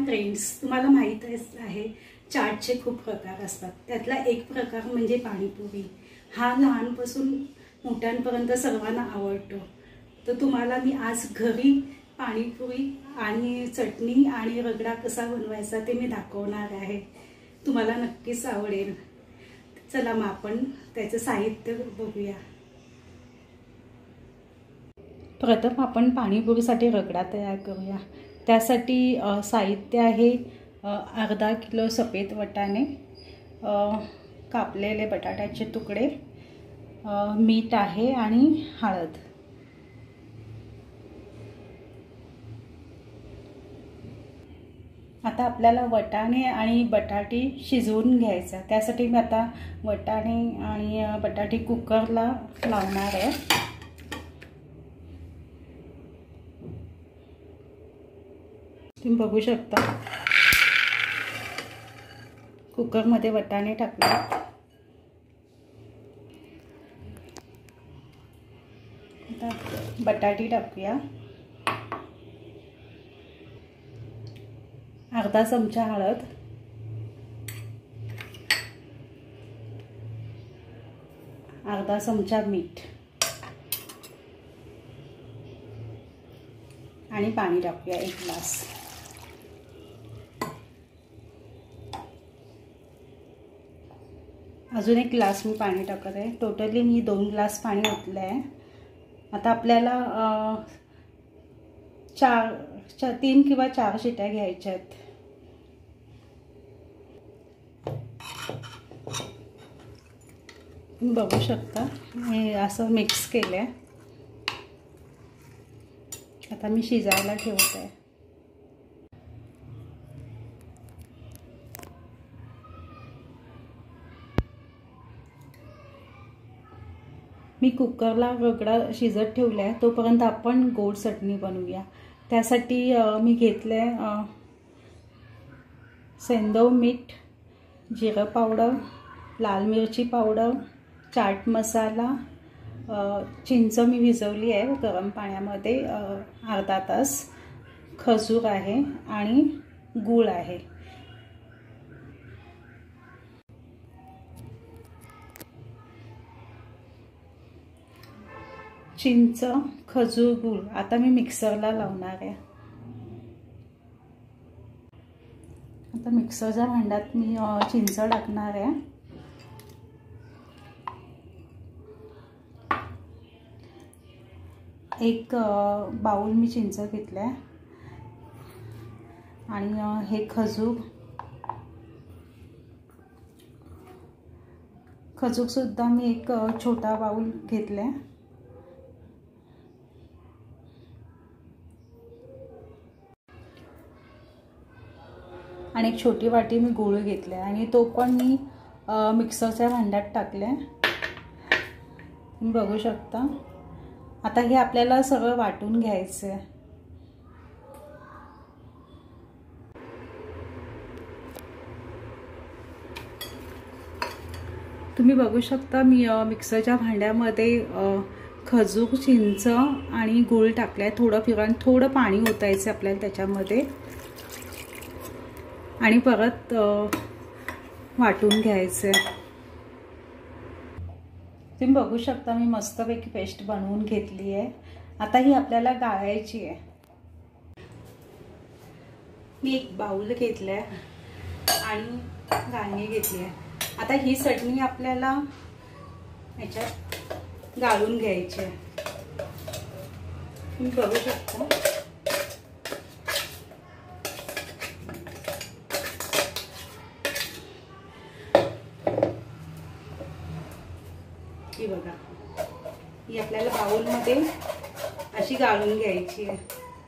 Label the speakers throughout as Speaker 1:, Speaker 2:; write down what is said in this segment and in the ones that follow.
Speaker 1: Friends, तुम्हाला माहीतच आहे चाटचे खूप प्रकार असतात. त्यातला एक प्रकार म्हणजे पाणीपुरी. हा लहानपासून मोठ्यांपर्यंत सर्वांना आवडतो. तर तुम्हाला मी आज घरी पाणीपुरी आणि चटणी आणि रगडा कसा बनवायचा ते मी दाखवणार आहे. तुम्हाला नक्कीच आवडेल. चला मग आपण त्याचं साहित्य बघूया. प्रथम आपण पाणीपुरीसाठी रगडा तयार करूया. त्यासाठी साहित्य आहे अर्धा किलो सफेद वाटाणे, कापलेले बटाट्याचे तुकडे, मीठ आहे आणि हळद. आता आपल्याला वाटाणे आणि बटाटे शिजवून घ्यायचा. त्यासाठी मी आता वाटाणे आणि बटाटे कुकरला लावणार आहे. तुम्ही बघू शकता कुकरमध्ये वाटाणे टाकले. आता बटाटे टाकूया. अर्धा चमचा हळद, अर्धा चमचा मीठ आणि पाणी टाकूया 1 ग्लास. अजून 1 ग्लास मी पाणी टाकत आहे. टोटली मी 2 ग्लास पाणी ओतलं आहे. आता आपल्याला 3 किंवा 4 शिट्या घ्यायच्या आहेत. बघू शकता हे असं मिक्स केलं आहे. आता मी शिजायला ठेवत आहे. मी कुकरला रगडा शिजत ठेवला आहे. तोपर्यंत आपण गोड चटणी बनवूया. त्यासाठी मी घेतले सेंधव मीठ, जिरं पावडर, लाल मिरची पावडर, चाट मसाला, चिंच मी भिजवली आहे गरम पाण्यामध्ये अर्धा तास, खजूर आहे आणि गूळ आहे. चिंच, खजूर, गूळ आता मी मिक्सरला लावणार आहे. आता मिक्सरच्या भांड्यात मी चिंच टाकणार आहे. एक बाउल मी चिंच घेतलाय आणि हे खजूर सुद्धा मी एक छोटा बाउल घेतलाय. आणि एक छोटी वाटी मी गूळ घेतला आणि तो पण मी मिक्सरच्या भांड्यात टाकलाय. तुम्ही बघू शकता. आता हे आपल्याला सगळं वाटून घ्यायचं आहे. तुम्ही बघू शकता मी मिक्सरच्या भांड्यामध्ये खजूर, चिंच आणि गूळ टाकलाय. थोडं पाणी ओतायचं आपल्याला त्याच्यामध्ये आणि परत वाटून घ्यायचं. तुम्ही बघू शकता मी मस्तपैकी पेस्ट बनवून घेतली आहे. आता ही आपल्याला गाळायची आहे. मी एक बाउल घेतलाय आणि गाळणी घेतली आहे. आता ही चटणी आपल्याला याच्यात गाळून घ्यायची आहे. तुम्ही बघू शकता. ही बघा, ही आपल्याला बाउलमध्ये अशी गाळून घ्यायची आहे.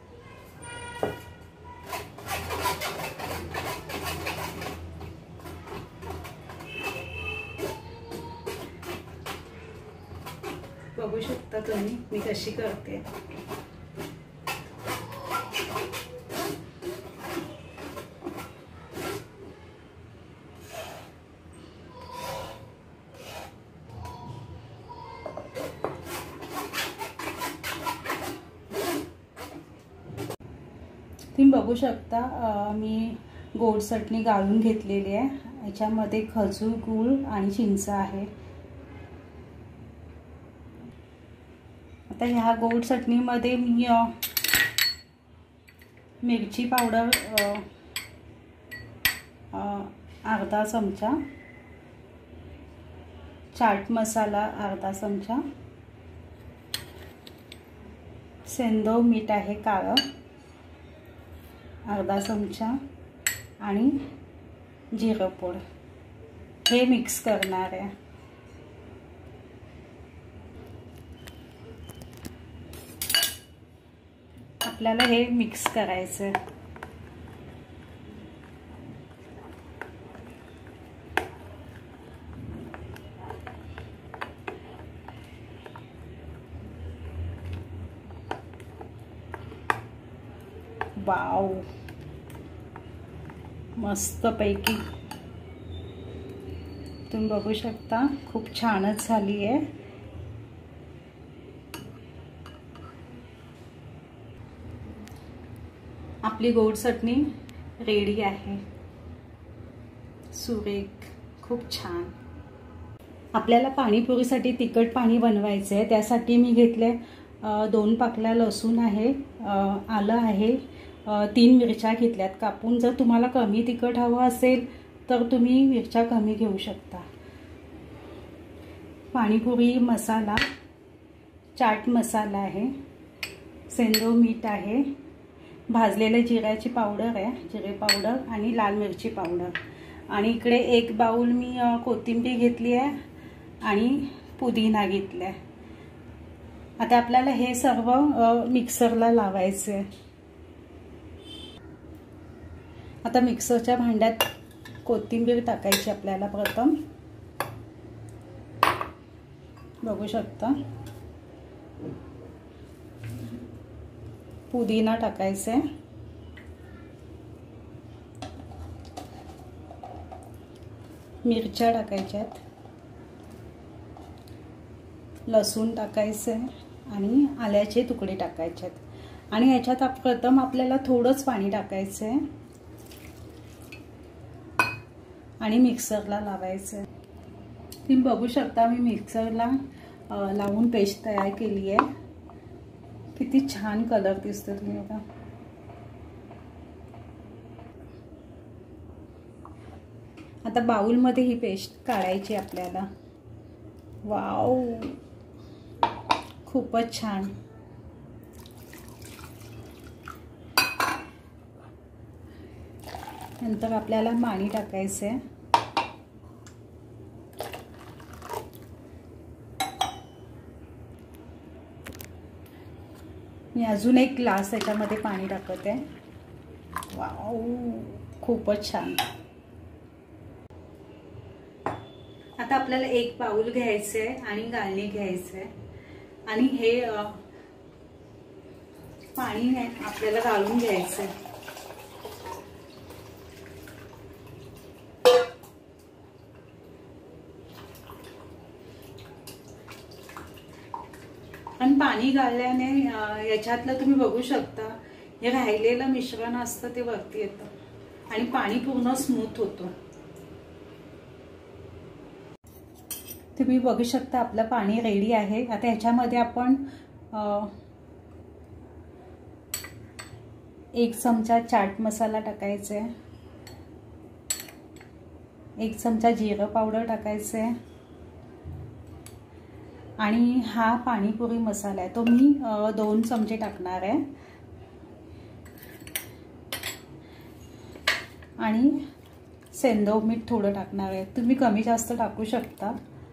Speaker 1: बघू शकता तुम्ही मी कशी करते. तुम्ही बघू शकता मी गोड चटणी गाळून घेतलेली आहे. याच्यामध्ये खजूर, गूळ आणि चिंच आहे. आता ह्या गोड चटणीमध्ये मी मिरची पावडर अर्धा चमचा, चाट मसाला अर्धा चमचा, सेंदव मीठ आहे काळं अर्धा चमचा आणि जिरं पूड हे मिक्स करणार आहे. आपल्याला हे मिक्स करायचं. वाव, मस्त पैकी तुम्ही बघू शकता खूप छानच झाली आहे. आपली गोड चटणी रेडी आहे. सुरेख, खूप छान. आपल्याला पाणीपुरीसाठी तिखट पाणी बनवायचं आहे. त्यासाठी मी घेतले 2 पाकळ्या लसूण आहे, आलं आहे, 3 मिरच्या घेतल्यात कापून. जर तुम्हाला कमी तिखट हवं असेल तर तुम्ही मिरच्या कमी घेऊ शकता. पाणीपुरी मसाला, चाट मसाला आहे, सेंदव मीठ आहे, भाजलेल्या जिऱ्याची पावडर आहे, जिरे पावडर आणि लाल मिरची पावडर. आणि इकडे 1 बाउल मी कोथिंबीर घेतली आहे आणि पुदिना घेतला आहे. आता आपल्याला हे सर्व मिक्सरला लावायचं आहे. आता मिक्सरच्या भांड्यात कोथिंबीर टाकायची आपल्याला प्रथम. बघू शकता पुदिना टाकायचा आहे, मिरच्या टाकायच्यात, लसूण टाकायचं आहे आणि आल्याचे तुकडे टाकायचे आहेत. आणि याच्यात प्रथम आपल्याला थोडंच पाणी टाकायचं आहे आणि मिक्सरला लावायचं आहे. तुम्ही बघू शकता मी मिक्सरला लावून पेस्ट तयार केली आहे. किती छान कलर दिसतो तुम्ही बघा. आता बाउलमध्ये ही पेस्ट काढायची आपल्याला. वाव, खूपच छान. नंतर आपल्याला पाणी टाकायचं आहे. मी अजून 1 ग्लास याच्यामध्ये पाणी टाकत आहे. वाव, खूपच छान. आता आपल्याला 1 बाउल घ्यायचं आहे आणि गाळणी घ्यायचं आहे आणि हे पाणी आपल्याला गाळून घ्यायचं आहे. आणि पाणी गाळल्याने याच्यातलं तुम्ही बघू शकता हे राहिलेलं मिश्रण असतं ते वरती येतं आणि पाणी पूर्ण स्मूथ होतं. तुम्ही बघू शकता आपलं पाणी रेडी आहे. आता ह्याच्यामध्ये आपण 1 चमचा चाट मसाला टाकायचा आहे, 1 चमचा जिरं पावडर टाकायचं आहे आणि हा पाणीपुरी मसाला आहे तो मी 2 चमचे टाकणार आहे. आणि सेंदव मीठ थोडं टाकणार आहे. तुम्ही कमी जास्त टाकू शकता.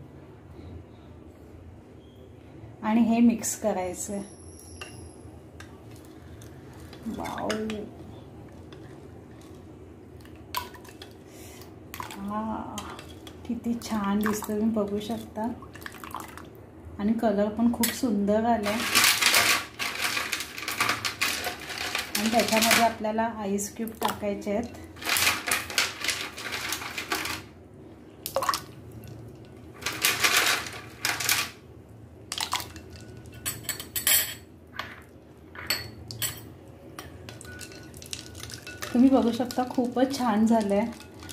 Speaker 1: आणि हे मिक्स करायचं. वाव, किती छान दिसतं तुम्ही बघू शकता. आणि कलर पण खूप सुंदर आलाय. आणि त्याच्यामध्ये आपल्याला आईस क्यूब टाकायचे आहेत. तुम्ही बघू शकता खूपच छान झालंय.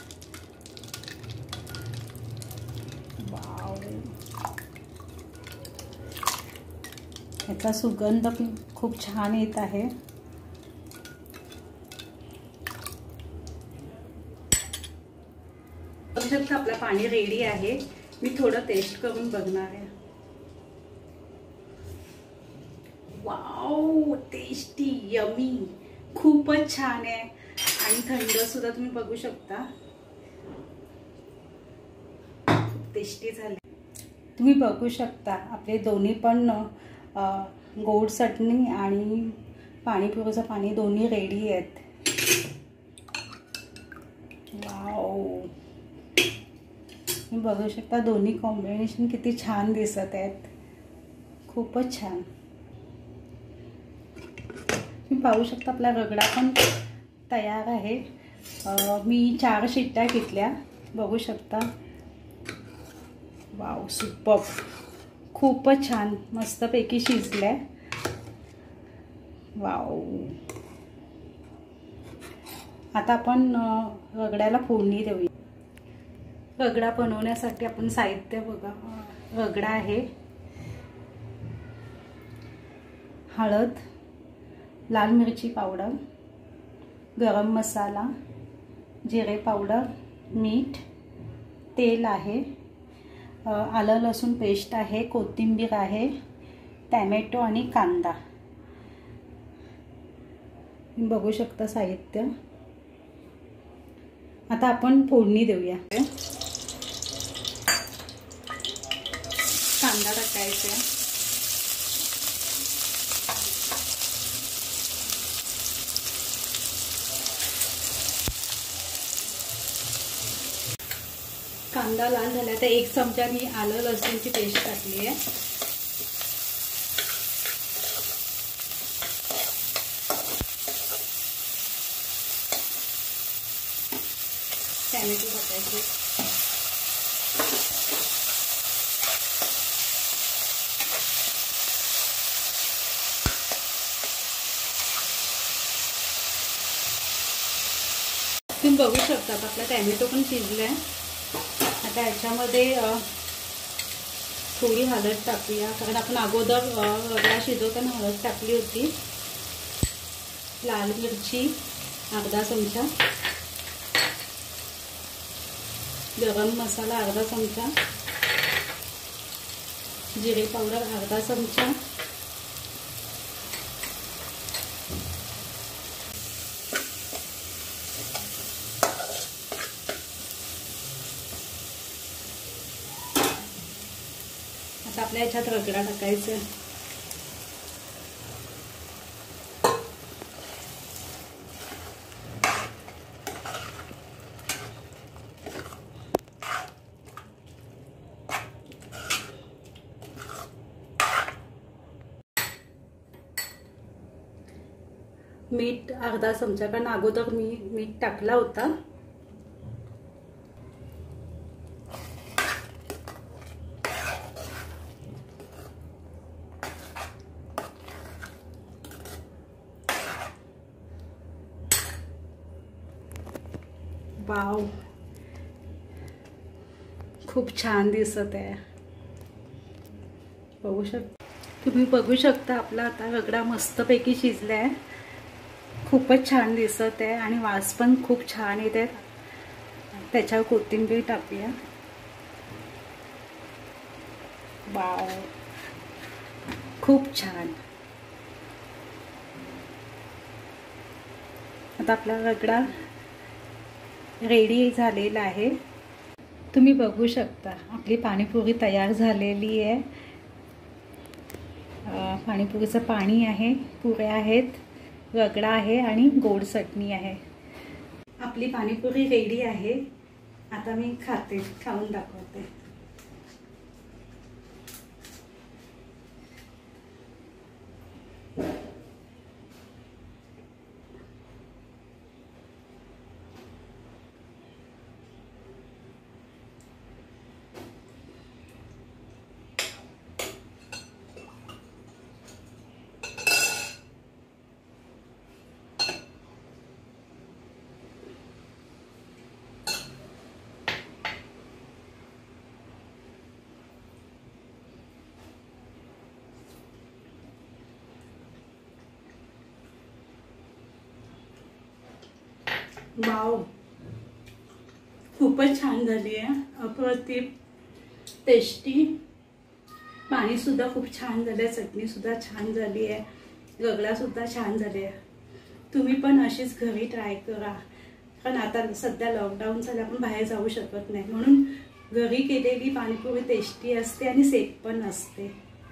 Speaker 1: वाव, याचा सुगंध पण खूप छान येत आहे. बघू शकता आपलं पाणी रेडी आहे. मी थोडं टेस्ट करून बघणार आहे. वाव, टेस्टी, यमी, खूपच छान आहे आणि थंड सुद्धा. तुम्ही बघू शकता खूप टेस्टी झाले. तुम्ही बघू शकता आपले दोन्ही पण गोड चटणी आणि पाणीपुरीचं पाणी दोन्ही रेडी आहेत. वाव, तुम्ही बघू शकता दोन्ही कॉम्बिनेशन किती छान दिसत आहेत. खूपच छान. तुम्ही पाहू शकता आपला रगडा पण तयार आहे. मी 4 शिट्ट्या घेतल्या. बघू शकता. वाव, सुपर, खूपच छान, मस्तपैकी शिजलाय. वाव. आता आपण रगड्याला फोडणी देऊया. रगडा बनवण्यासाठी आपण साहित्य बघा. रगडा आहे, हळद, लाल मिरची पावडर, गरम मसाला, जिरे पावडर, मीठ, तेल आहे, आलं लसूण पेस्ट आहे, कोथिंबीर आहे, टॅमॅटो आणि कांदा. बघू शकता साहित्य. आता आपण फोडणी देऊया. कांदा टाकायचा, कांदा लाल झाला तर 1 चमचा मी आलं लसूणची पेस्ट टाकली आहे. टॅमॅटो टाकायचे, तुम्ही बघू शकता आपला टॅमॅटो पण शिजलाय. आता याच्यामध्ये थोडी हळद टाकूया, कारण आपण अगोदर रगडा शिजवताना हळद टाकली होती. लाल मिरची अर्धा चमचा, गरम मसाला अर्धा चमचा, जिरे पावडर अर्धा चमचा, आता आपल्या याच्यात रगडा टाकायचा. मीठ अर्धा चमचा, कारण अगोदर मी मीठ टाकला होता. वाव, खूप छान दिसत आहे. बघू शकता, तुम्ही बघू शकता आपला आता रगडा मस्तपैकी शिजलाय. खूपच छान दिसत आहे आणि वास पण खूप छान येत आहे. त्याच्यावर कोथिंबीर टाकूया. वाव, खूप छान. आता आपला रगडा रेडी झालेला आहे. तुम्ही बघू शकता आपली पाणीपुरी तयार झालेली आहे. पाणीपुरीचं पाणी आहे, पुऱ्या आहेत, रगडा आहे आणि गोड चटणी आहे. आपली पाणीपुरी रेडी आहे. आता मी खाऊन दाखवते. वाव, खूपच छान झाली आहे, अप्रतिम टेस्टी. पाणीसुद्धा खूप छान झालं आहे, चटणीसुद्धा छान झाली आहे, रगडासुद्धा छान झाले आहे. तुम्ही पण अशीच घरी ट्राय करा. कारण आता सध्या लॉकडाऊन झालं, आपण बाहेर जाऊ शकत नाही, म्हणून घरी केलेली पाणीपुरी टेस्टी असते आणि सेफ पण असते.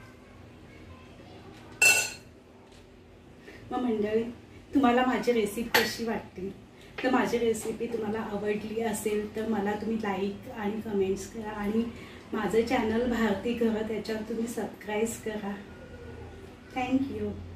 Speaker 1: मग मंडळी, तुम्हाला माझी रेसिपी कशी वाटली? तर माझी रेसिपी तुम्हाला आवडली असेल तर मला तुम्ही लाईक आणि कमेंट्स करा आणि माझं चॅनल भारती घरं त्याच्यावर तुम्ही सबस्क्राईब करा. थँक्यू.